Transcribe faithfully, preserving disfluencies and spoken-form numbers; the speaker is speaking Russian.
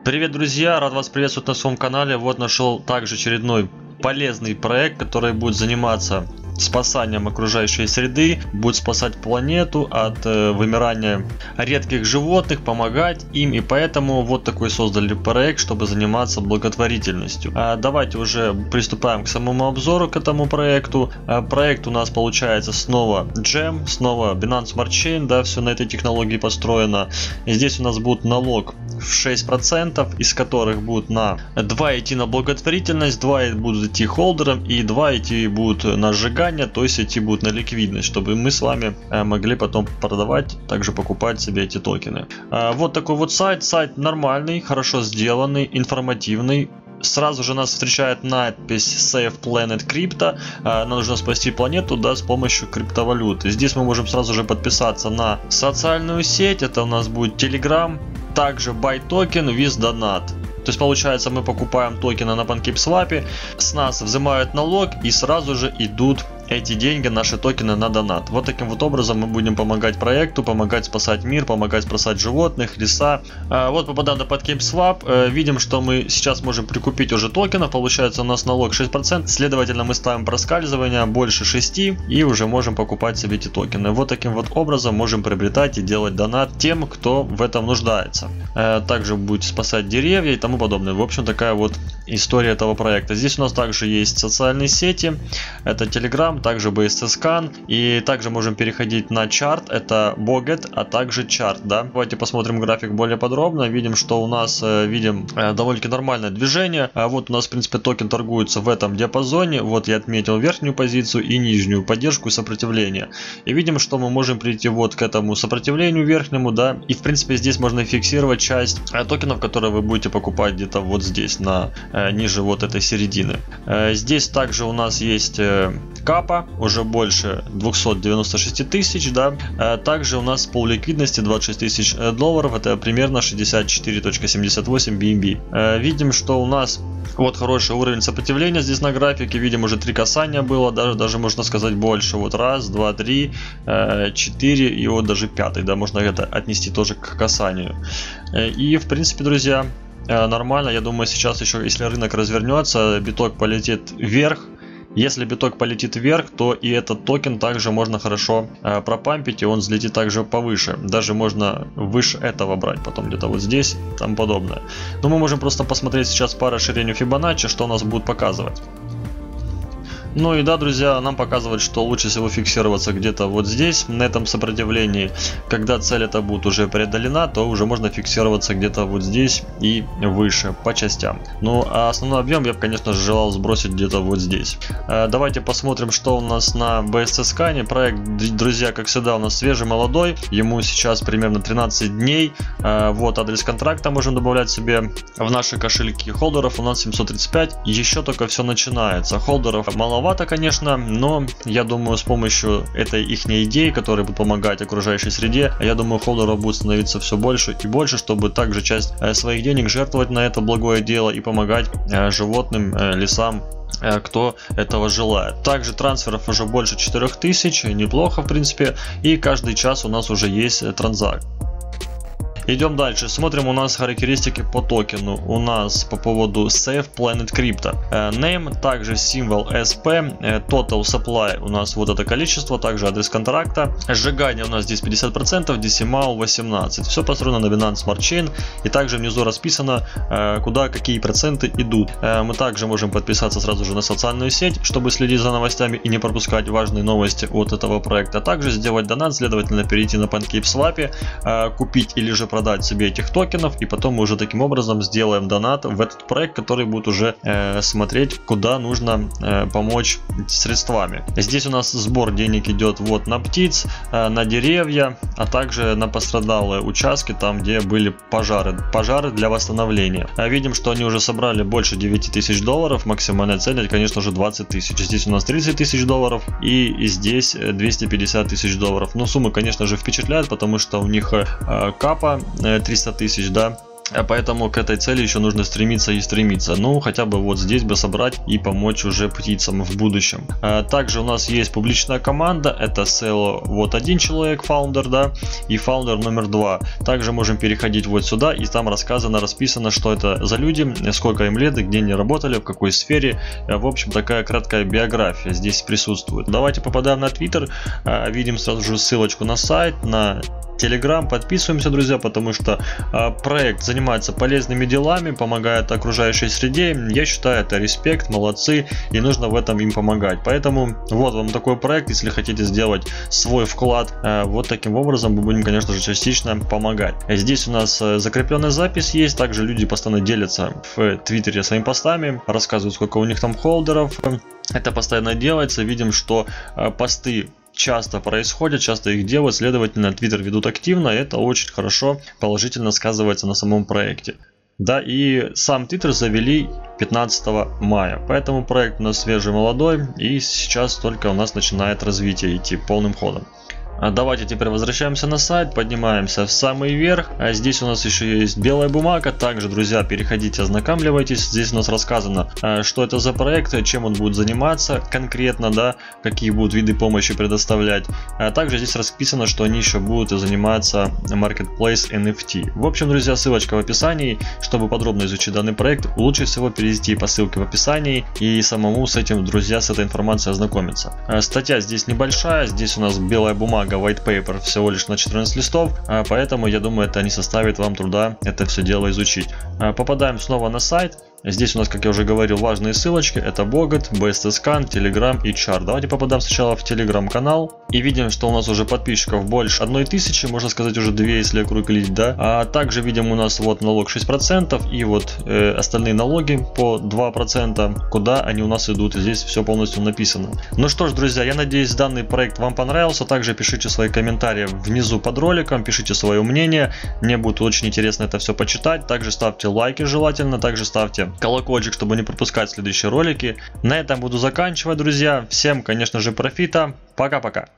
Привет, друзья! Рад вас приветствовать на своем канале. Вот нашел также очередной полезный проект, который будет заниматься спасанием окружающей среды, будет спасать планету от э, вымирания редких животных, помогать им, и поэтому вот такой создали проект, чтобы заниматься благотворительностью. А давайте уже приступаем к самому обзору к этому проекту. А проект у нас получается снова джем, снова Binance Smart Chain, да, все на этой технологии построено. И здесь у нас будет налог в шесть процентов, из которых будут на два идти на благотворительность, два будут идти холдерам и два идти будут на сжигание, то есть идти будут на ликвидность, чтобы мы с вами могли потом продавать, также покупать себе эти токены. Вот такой вот сайт, сайт нормальный, хорошо сделанный, информативный. Сразу же нас встречает надпись Save Planet Crypto. Нам нужно спасти планету, да, с помощью криптовалюты. Здесь мы можем сразу же подписаться на социальную сеть. Это у нас будет Telegram. Также Buy Token with Donate. То есть получается, мы покупаем токены на PancakeSwap, с нас взимают налог и сразу же идут эти деньги, наши токены, на донат. Вот таким вот образом мы будем помогать проекту, помогать спасать мир, помогать спасать животных, леса. А вот попадаем на PancakeSwap, видим, что мы сейчас можем прикупить уже токенов, получается у нас налог шесть процентов, следовательно мы ставим проскальзывание больше шести и уже можем покупать себе эти токены. Вот таким вот образом можем приобретать и делать донат тем, кто в этом нуждается. Также будете спасать деревья и тому подобное. В общем, такая вот история этого проекта. Здесь у нас также есть социальные сети, это Telegram, также би эс эс Scan, и также можем переходить на чарт, это Boget, а также чарт, да. Давайте посмотрим график более подробно. Видим, что у нас видим довольно-таки нормальное движение. Вот у нас, в принципе, токен торгуется в этом диапазоне. Вот я отметил верхнюю позицию и нижнюю поддержку и сопротивление. И видим, что мы можем прийти вот к этому сопротивлению верхнему, да. И, в принципе, здесь можно фиксировать часть токенов, которые вы будете покупать где-то вот здесь, на ниже вот этой середины. Здесь также у нас есть капа, уже больше двухсот девяноста шести тысяч, да. Также у нас пол ликвидности двадцать шесть тысяч долларов, это примерно шестьдесят четыре целых семьдесят восемь би эн би. Видим, что у нас вот хороший уровень сопротивления здесь на графике. Видим, уже три касания было, даже, даже можно сказать больше. Вот раз, два, три, четыре и вот даже пятый, да, можно это отнести тоже к касанию. И в принципе, друзья, нормально. Я думаю, сейчас еще, если рынок развернется, биток полетит вверх. Если биток полетит вверх, то и этот токен также можно хорошо э, пропампить, и он взлетит также повыше. Даже можно выше этого брать, потом где-то вот здесь, там подобное. Но мы можем просто посмотреть сейчас по расширению Fibonacci, что у нас будет показывать. Ну и да, друзья, нам показывает, что лучше всего фиксироваться где-то вот здесь, на этом сопротивлении. Когда цель эта будет уже преодолена, то уже можно фиксироваться где-то вот здесь и выше, по частям. Ну а основной объем я бы, конечно же, желал сбросить где-то вот здесь. Давайте посмотрим, что у нас на би эс эс Scan. Проект, друзья, как всегда, у нас свежий, молодой. Ему сейчас примерно тринадцать дней. Вот адрес контракта можем добавлять себе в наши кошельки. Холдеров у нас семьсот тридцать пять. Еще только все начинается. Холдеров мало, конечно, но я думаю, с помощью этой их идеи, которые будут помогать окружающей среде, я думаю, холдеров будет становиться все больше и больше, чтобы также часть своих денег жертвовать на это благое дело и помогать животным, лесам, кто этого желает. Также трансферов уже больше четырёх тысяч, неплохо в принципе, и каждый час у нас уже есть транзакция. Идем дальше, смотрим у нас характеристики по токену. У нас по поводу Save Planet Crypto. Name, также символ эс пи, Total Supply у нас вот это количество, также адрес контракта. Сжигание у нас здесь пятьдесят процентов, Decimal восемнадцать. Все построено на Binance Smart Chain. И также внизу расписано, куда какие проценты идут. Мы также можем подписаться сразу же на социальную сеть, чтобы следить за новостями и не пропускать важные новости от этого проекта. Также сделать донат, следовательно перейти на PancakeSwap, купить или же продать себе этих токенов, и потом мы уже таким образом сделаем донат в этот проект, который будет уже э, смотреть, куда нужно э, помочь средствами. Здесь у нас сбор денег идет вот на птиц, э, на деревья, а также на пострадалые участки, там где были пожары, пожары для восстановления. А видим, что они уже собрали больше девяти тысяч долларов, максимальная цель, это, конечно же, двадцать тысяч. Здесь у нас тридцать тысяч долларов и здесь двести пятьдесят тысяч долларов. Но суммы, конечно же, впечатляют, потому что у них э, капа триста тысяч, да, Поэтому к этой цели еще нужно стремиться и стремиться. Ну, хотя бы вот здесь бы собрать и помочь уже птицам в будущем. Также у нас есть публичная команда. Это село вот один человек, фаундер, да, и фаундер номер два. Также можем переходить вот сюда, и там рассказано, расписано, что это за люди, сколько им лет, где они работали, в какой сфере. В общем, такая краткая биография здесь присутствует. Давайте попадаем на Twitter, видим сразу же ссылочку на сайт, на Telegram, подписываемся, друзья, потому что э, проект занимается полезными делами, помогает окружающей среде. Я считаю, это респект, молодцы, и нужно в этом им помогать. Поэтому вот вам такой проект, если хотите сделать свой вклад, э, вот таким образом мы будем, конечно же, частично помогать. Здесь у нас э, закрепленная запись есть, также люди постоянно делятся в Твиттере своими постами, рассказывают, сколько у них там холдеров. Это постоянно делается, видим, что э, посты часто происходят, часто их делают, следовательно, Twitter ведут активно, и это очень хорошо, положительно сказывается на самом проекте. Да, и сам Twitter завели пятнадцатого мая, поэтому проект у нас свежий, молодой, и сейчас только у нас начинает развитие идти полным ходом. Давайте теперь возвращаемся на сайт, поднимаемся в самый верх. А здесь у нас еще есть белая бумага. Также, друзья, переходите, ознакомливайтесь. Здесь у нас рассказано, что это за проект, чем он будет заниматься конкретно, да, какие будут виды помощи предоставлять. А также здесь расписано, что они еще будут заниматься Marketplace эн эф ти. В общем, друзья, ссылочка в описании. Чтобы подробно изучить данный проект, лучше всего перейти по ссылке в описании и самому с этим, друзья, с этой информацией ознакомиться. Статья здесь небольшая, здесь у нас белая бумага, white paper всего лишь на четырнадцать листов, поэтому я думаю, это не составит вам труда это все дело изучить. Попадаем снова на сайт. Здесь у нас, как я уже говорил, важные ссылочки. Это Bogot, би эс ти Scan, Telegram и Chart. Давайте попадаем сначала в Telegram канал. И видим, что у нас уже подписчиков больше одной тысячи, можно сказать уже две, если округлить, да. А также видим у нас вот налог шесть процентов и вот э, остальные налоги по два процента, куда они у нас идут. И здесь все полностью написано. Ну что ж, друзья, я надеюсь, данный проект вам понравился. Также пишите свои комментарии внизу под роликом, пишите свое мнение. Мне будет очень интересно это все почитать. Также ставьте лайки желательно, также ставьте колокольчик, чтобы не пропускать следующие ролики. На этом буду заканчивать, друзья. Всем, конечно же, профита. Пока-пока.